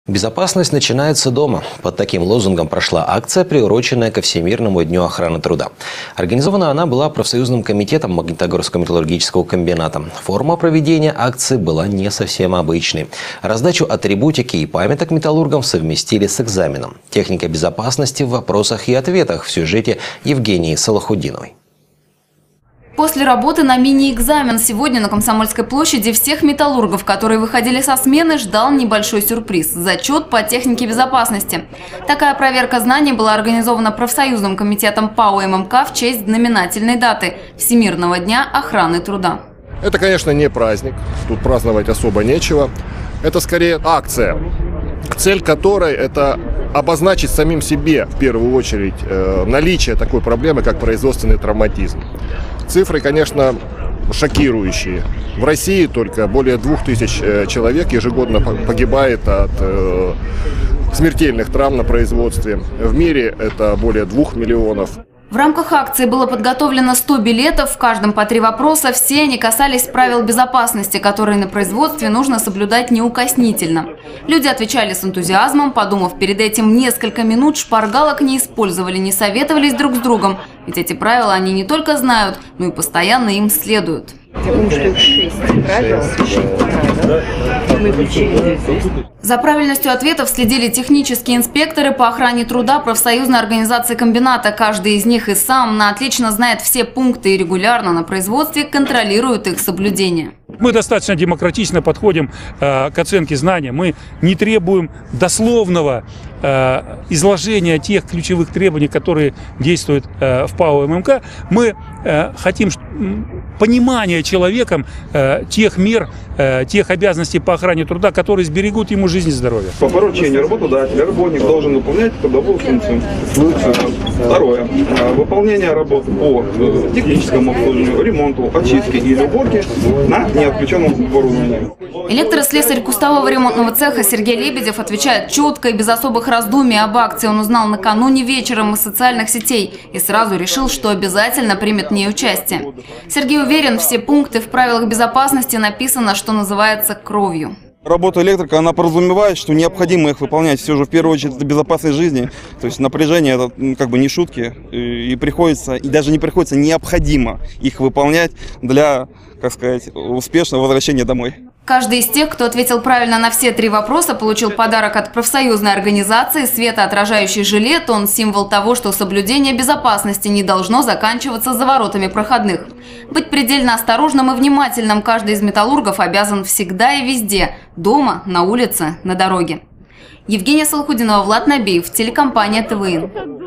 Безопасность начинается дома. Под таким лозунгом прошла акция, приуроченная ко Всемирному дню охраны труда. Организована она была профсоюзным комитетом Магнитогорского металлургического комбината. Форма проведения акции была не совсем обычной. Раздачу атрибутики и памяток металлургам совместили с экзаменом. Техника безопасности в вопросах и ответах в сюжете Евгении Салахудиновой. После работы на мини-экзамен сегодня на Комсомольской площади всех металлургов, которые выходили со смены, ждал небольшой сюрприз – зачет по технике безопасности. Такая проверка знаний была организована профсоюзным комитетом ПАО ММК в честь знаменательной даты – Всемирного дня охраны труда. Это, конечно, не праздник, тут праздновать особо нечего. Это скорее акция, цель которой – это обозначить самим себе, в первую очередь, наличие такой проблемы, как производственный травматизм. Цифры, конечно, шокирующие. В России только более 2000 человек ежегодно погибает от смертельных травм на производстве. В мире это более 2 миллионов. В рамках акции было подготовлено 100 билетов, в каждом по 3 вопроса. Все они касались правил безопасности, которые на производстве нужно соблюдать неукоснительно. Люди отвечали с энтузиазмом, подумав перед этим несколько минут, шпаргалок не использовали, не советовались друг с другом. Ведь эти правила они не только знают, но и постоянно им следуют. Я думаю, что их 6 правил. Мы учили. За правильностью ответов следили технические инспекторы по охране труда профсоюзной организации комбината. Каждый из них и сам отлично знает все пункты и регулярно на производстве контролирует их соблюдение. Мы достаточно демократично подходим к оценке знания. Мы не требуем дословного изложения тех ключевых требований, которые действуют в ПАО ММК. Мы хотим понимания человеком тех мер, тех обязанностей по охране труда, которые сберегут ему жизнь и здоровье. По поручению работодателя работник должен выполнять трудовую функцию. Второе. Выполнение работ по техническому обслуживанию, ремонту, очистке или уборке на неотключенном оборудовании. Электрослесарь кустового ремонтного цеха Сергей Лебедев отвечает четко и без особых раздумий. Об акции он узнал накануне вечером из социальных сетей и сразу решил, что обязательно примет в ней участие. Сергей уверен, все пункты в правилах безопасности написано, что называется, кровью. Работа электрика, она подразумевает, что необходимо их выполнять. Все же в первую очередь это безопасность жизни. То есть напряжение это как бы не шутки. И приходится, и даже не приходится, необходимо их выполнять для, как сказать, успешного возвращения домой. Каждый из тех, кто ответил правильно на все 3 вопроса, получил подарок от профсоюзной организации. Светоотражающий жилет. Он символ того, что соблюдение безопасности не должно заканчиваться за воротами проходных. Быть предельно осторожным и внимательным каждый из металлургов обязан всегда и везде. Дома, на улице, на дороге. Евгения Салахудинова, Влад Набиев, телекомпания ТВН.